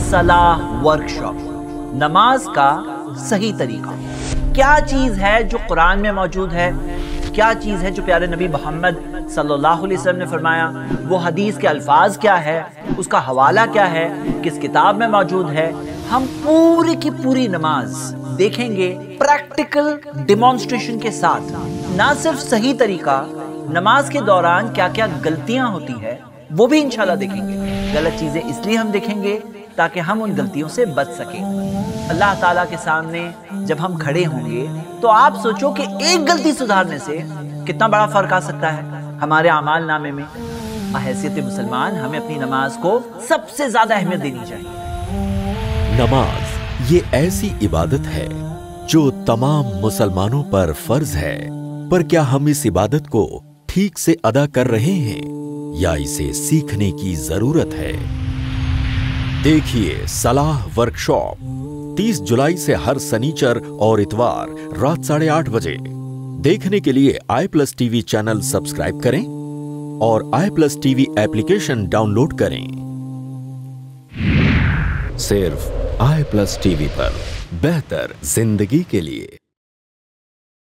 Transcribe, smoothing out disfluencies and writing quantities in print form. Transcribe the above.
सलाह वर्कशॉप, नमाज का सही तरीका। क्या चीज है जो कुरान में मौजूद है, क्या चीज है जो प्यारे नबी मोहम्मद सल्लल्लाहु अलैहि वसल्लम ने फरमाया, वो हदीस के अल्फाज क्या है, उसका हवाला क्या है, किस किताब में मौजूद है। हम पूरी की पूरी नमाज देखेंगे प्रैक्टिकल डिमॉन्स्ट्रेशन के साथ। ना सिर्फ सही तरीका, नमाज के दौरान क्या क्या गलतियां होती है वो भी इंशाल्लाह देखेंगे। गलत चीजें इसलिए हम देखेंगे ताकि हम उन गलतियों से बच सकें। अल्लाह ताला के सामने जब हम खड़े होंगे तो आप सोचो कि एक गलती सुधारने से कितना बड़ा फर्क आ सकता है हमारे अमाल नामे में। हैसियत मुसलमान हमें अपनी नमाज को सबसे ज्यादा अहमियत देनी चाहिए। नमाज ये ऐसी इबादत है जो तमाम मुसलमानों पर फर्ज है, पर क्या हम इस इबादत को ठीक से अदा कर रहे हैं या इसे सीखने की जरूरत है? देखिए सलाह वर्कशॉप 30 जुलाई से हर शनिचर और इतवार रात 8:30 बजे। देखने के लिए i+ TV चैनल सब्सक्राइब करें और i+ TV एप्लीकेशन डाउनलोड करें। सिर्फ i+ TV पर बेहतर जिंदगी के लिए।